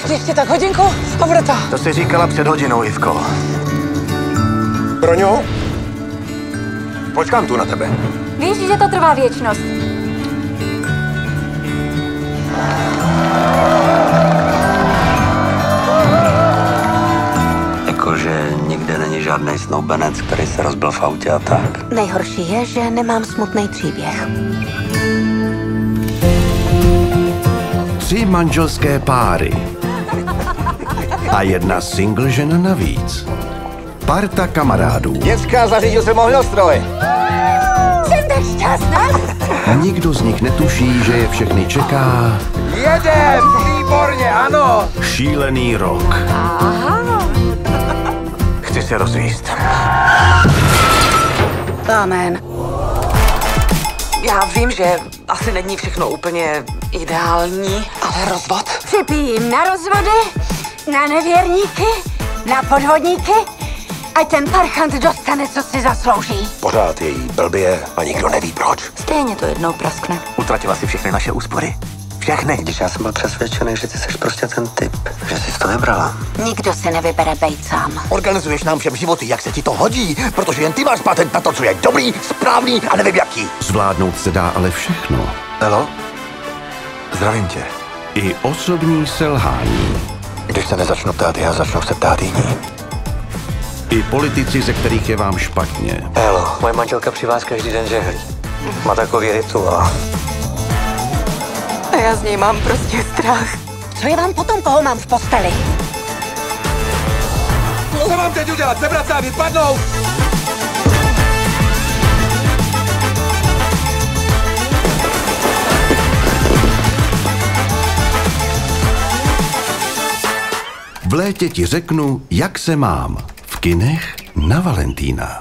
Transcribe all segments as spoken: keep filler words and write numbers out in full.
Ještě tak hodinku a bude to. To jsi říkala před hodinou, Ivko. Broňo? Počkám tu na tebe. Víš, že to trvá věčnost. Jakože nikde není žádný snoubenec, který se rozbil v autě a tak. Nejhorší je, že nemám smutný příběh. Tři manželské páry. A jedna single žena navíc. Parta kamarádů. Děcka, zařídil jsem ohňostroj. Jsem tak šťastná. Nikdo z nich netuší, že je všechny čeká... Jedem! Výborně, ano! Šílený rok. Chci se rozvíst. Amen. Já vím, že asi není všechno úplně ideální, ale rozvod. Připijím na rozvody, na nevěrníky, na podvodníky, ať ten parchant dostane, co si zaslouží. Pořád je jí blbě a nikdo neví proč. Stejně to jednou praskne. Utratila si všechny naše úspory. Všechny. Když já jsem byl přesvědčený, že ty jsi prostě ten typ, že jsi to vybrala. Nikdo si nevybere bejt sám. Organizuješ nám všem životy, jak se ti to hodí, protože jen ty máš patent na to, co je dobrý, správný a nevím jaký. Zvládnout se dá ale všechno. Hello? Zdravím tě. I osobní selhání. Když se nezačnu ptát já, začnou se ptát jiní. I politici, ze kterých je vám špatně. Hello, moje manželka při vás každý den žehlí. Má takový rituál. A já z něj mám prostě strach. Co je vám potom, koho mám v posteli? Co mám teď udělat? Sebrat se a vypadnout? V létě ti řeknu, jak se mám. V kinech na Valentína.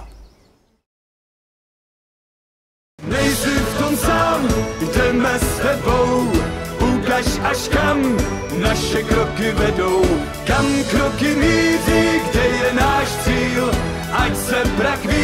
Nejsi v tom sám, jdeme s tebou, ukaž až kam naše kroky vedou, kam kroky míří, kde je náš cíl, ať se brak